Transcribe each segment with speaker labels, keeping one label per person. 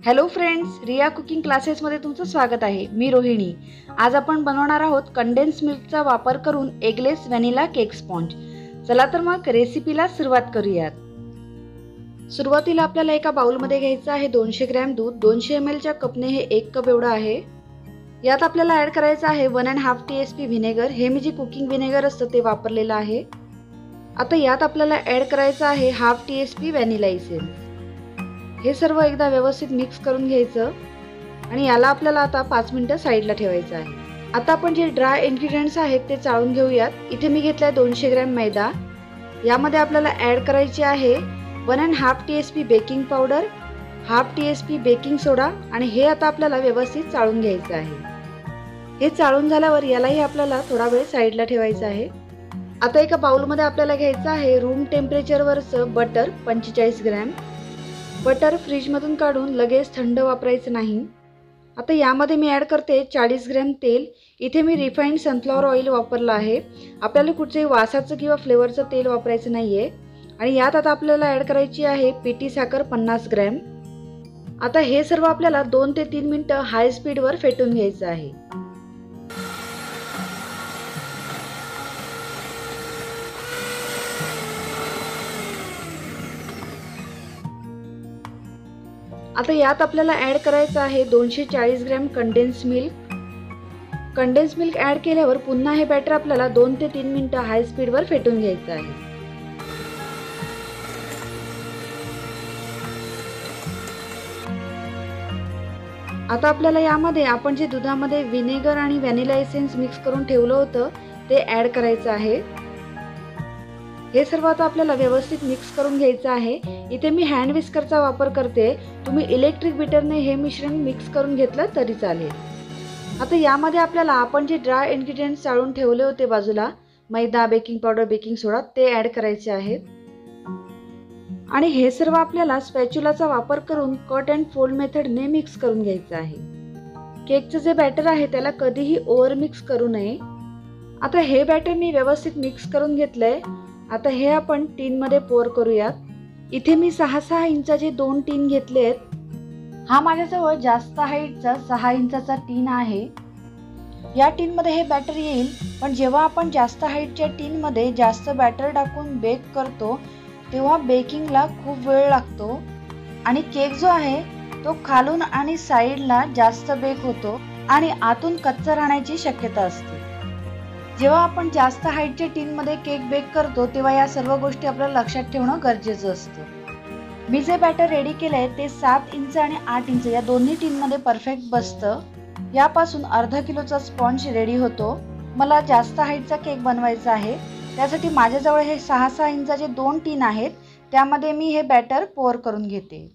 Speaker 1: Hello friends, Riya cooking क्लासेसमध्ये तुमचं स्वागत आहे. मी रोहिणी. आज आपण बनवणार आहोत कंडेन्स मिल्कचा वापर करून एगलेस व्हॅनिला केक स्पॉन्ज. चला तर मग रेसिपीला सुरुवात करूयात. सुरुवातीला आपल्याला एका बाउलमध्ये घ्यायचं आहे 200 ग्रॅम दूध. 200 ml च्या कपने हे 1 कप एवढं आहे. यात आपल्याला ऍड करायचं आहे 1.5 TSP व्हिनेगर. हे मी जे कुकिंग व्हिनेगर असतं ते वापरलेलं आहे. आता यात आपल्याला ऍड करायचं आहे 1/2 TSP व्हॅनिला इसेन्स. हे सर्व एकदा व्यवस्थित मिक्स करून घ्यायचं आणि याला आपल्याला आता 5 मिनिटं साईडला ठेवायचं आहे. आता आपण जे ड्राय इन्ग्रेडियंट्स आहेत ते चाळून घेऊयात. इथे मी घेतलाय 200 ग्रॅम मैदा. यामध्ये आपल्याला ऍड करायची आहे 1.5 TSP baking powder, 1/2 TSP baking soda आणि हे आता आपल्याला व्यवस्थित चाळून घ्यायचं आहे. हे चाळून झाल्यावर यालाही आपल्याला थोडा वेळ साईडला ठेवायचं आहे. आता एका बाउलमध्ये आपल्याला घ्यायचं आहे रूम टेम्परेचरवरचं बटर 45 ग्रॅम. बटर फ्रीजमधून काढून लगेच थंड वापरायचं नाही. आता यामध्ये मी ॲड करते 40 ग्रॅम तेल. इथे मी रिफाइंड सनफ्लॉवर ऑइल वापरलं आहे. आपल्याला कुठचंही वासाचं किंवा फ्लेवरचं तेल वापरायचं नाही आहे. आणि यात आता आपल्याला ॲड करायची आहे पिठी साखर 50 ग्रॅम. आता हे सर्व आपल्याला 2 ते 3 मिनिटं हाय स्पीडवर फेटून घ्यायचं आहे. आता यात आपल्याला ॲड करायचं आहे 240 gram condense milk. Condense milk add केल्यावर पुन्हा हे बॅटर आपल्याला 2 ते 3 मिनिटं हाय स्पीडवर फेटून घ्यायचं आहे. आता आपल्याला यामध्ये आपण जे दुधामध्ये व्हिनेगर आणि व्हॅनिला एसेन्स मिक्स करून ठेवलं होतं ते ॲड करायचं आहे. हे सर्व आता आपल्याला व्यवस्थित मिक्स करून घ्यायचं आहे. इथे मी हँड विस्करचा वापर करते. तुम्ही इलेक्ट्रिक बीटरने हे मिश्रण मिक्स करून घेतलं तरी चालेल. आता यामध्ये आपल्याला आपण जे ड्राय इन्ग्रेडियंट्स चाळून ठेवले होते बाजूला, मैदा, बेकिंग पावडर, बेकिंग सोडा, ते ॲड करायचे आहेत. आणि हे सर्व आपल्याला स्पॅच्युलाचा वापर करून कट अँड फोल्ड मेथडने मिक्स करून घ्यायचं आहे. केकचं जे बॅटर आहे त्याला कधीही ओव्हर मिक्स करू नये. आता हे बॅटर मी व्यवस्थित मिक्स करून घेतलंय. आता हे आपण टीनमध्ये पोर करूयात. इथे मी 6 इंचाचे 2 टीन घेतलेत. हा माझ्याजवळ जास्त हाईटचा 6 इंचाचा टीन आहे. या टीनमध्ये हे बॅटर येईल. पण जेव्हा आपण जास्त हाईटच्या टीनमध्ये जास्त बॅटर टाकून बेक करतो तेव्हा बेकिंगला खूप वेळ लागतो आणि केक जो आहे तो खालून आणि साईडला जास्त बेक होतो आणि आतून कच्चा राहण्याची शक्यता असते. जेव्हा आपण जास्त हाईटच्या टीनमध्ये केक बेक करतो तेव्हा या सर्व गोष्टी आपल्याला लक्षात ठेवणं गरजेचं असतं. मी जे बॅटर रेडी केलंय ते 7 इंच आणि 8 इंच या दोन्ही टीनमध्ये परफेक्ट बसतं. यापासून अर्धा किलोचा स्पॉन्ज रेडी होतो. मला जास्त हाईटचा केक बनवायचा आहे, त्यासाठी माझ्याजवळ हे 6 इंचाचे 2 टीन आहेत. त्यामध्ये मी हे बॅटर पोर करून घेते.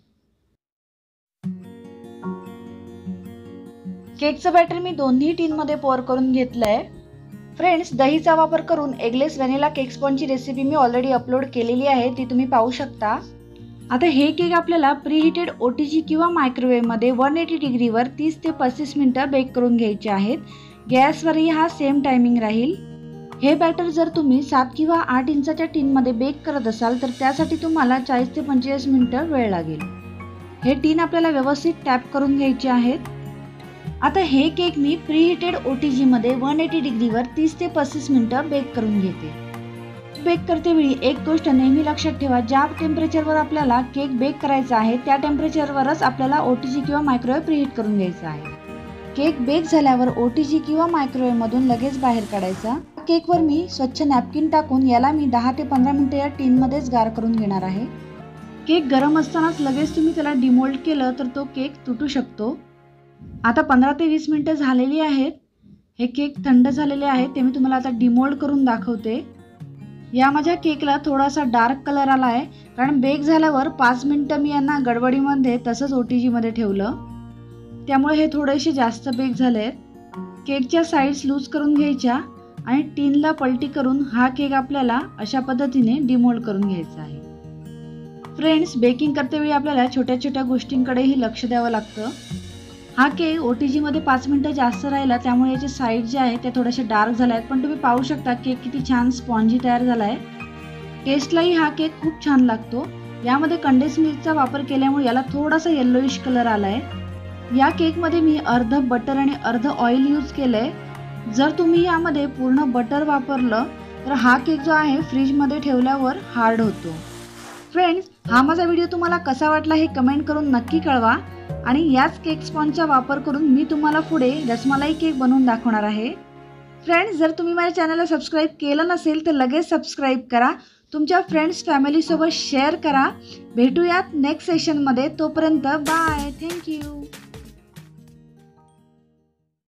Speaker 1: केकचं बॅटर मी दोन्ही टीनमध्ये पोर करून घेतलंय. फ्रेंड्स, दहीचा वापर करून एगलेस व्हॅनिला केक स्पॉन्जची रेसिपी मी ऑलरेडी अपलोड केलेली आहे, ती तुम्ही पाहू शकता. आता हे केक आपल्याला प्रीहीटेड OTG किंवा मायक्रोवेव्हमध्ये 180 डिग्रीवर 30 ते 35 मिनिटं बेक करून घ्यायचे आहेत. गॅसवरही हा सेम टायमिंग राहील. हे बॅटर जर तुम्ही 7 किंवा 8 इंचाच्या टीनमध्ये बेक करत असाल तर त्यासाठी तुम्हाला 40 ते 45 मिनिटं वेळ लागेल. हे टीन आपल्याला व्यवस्थित टॅप करून घ्यायचे आहेत. आता हे केक मी प्रीहीटेड OTG मध्ये 180 डिग्रीवर 30 ते 35 मिनिटं बेक करून घेते. बेक करतेवेळी एक गोष्ट नेहमी लक्षात ठेवा, ज्या टेम्परेचरवर आपल्याला केक बेक करायचा आहे त्या टेम्परेचरवरच आपल्याला OTG किंवा मायक्रोवेव्ह प्रीहीट करून घ्यायचा आहे. केक बेक झाल्यावर OTG किंवा मायक्रोवेव्ह मधून लगेच बाहेर काढायचा. केकवर मी स्वच्छ नॅपकिन टाकून याला मी 10 ते 15 मिनिटं या टीनमध्येच गार करून घेणार आहे. केक गरम असतानाच लगेच तुम्ही त्याला डिमोल्ड केलं तर तो केक तुटू शकतो. आता 15 ते 20 मिनिटं झालेली आहेत. हे केक थंड झालेले आहेत, ते मी तुम्हाला आता डिमोल्ड करून दाखवते. या माझ्या केकला थोडासा डार्क कलर आला आहे, कारण बेक झाल्यावर 5 मिनिटं मी यांना गडबडीमध्ये तसंच OTG मध्ये ठेवलं, त्यामुळे हे थोडेसे जास्त बेक झाले आहेत. केकच्या साईड्स लूज करून घ्यायच्या आणि टीनला पलटी करून हा केक आपल्याला अशा पद्धतीने डिमोल्ड करून घ्यायचा आहे. फ्रेंड्स, बेकिंग करतेवेळी आपल्याला छोट्या छोट्या गोष्टींकडेही लक्ष द्यावं लागतं. हा केक OTG मध्ये 5 मिनिटं जास्त राहिला, त्यामुळे याचे साईड जे आहे ते थोडेसे डार्क झाले आहेत. पण तुम्ही पाहू शकता केक किती छान स्पॉन्जी तयार झाला आहे. टेस्टलाही हा केक खूप छान लागतो. यामध्ये कंडेन्स मिल्कचा वापर केल्यामुळे याला थोडासा येल्लोइश कलर आलाय। या केकमध्ये मी अर्ध बटर आणि अर्ध ऑइल यूज केलंय। जर तुम्ही यामध्ये पूर्ण बटर वापरलं तर हा केक जो आहे फ्रीजमध्ये ठेवल्यावर हार्ड होतो। फ्रेंड्स, हा माझा व्हिडिओ तुम्हाला कसा वाटला हे कमेंट करून नक्की कळवा आणि याच केक स्पॉन्जचा वापर करून मी तुम्हाला पुढे रसमलाई केक बनवून दाखवणार आहे। फ्रेंड्स, जर तुम्ही माझ्या चॅनलला सबस्क्राईब केलं नसेल तर लगेच सबस्क्राईब करा, तुमच्या फ्रेंड्स फॅमिली सोबत शेअर करा। भेटूयात नेक्स्ट सेशनमध्ये, तोपर्यंत बाय, थँक्यू।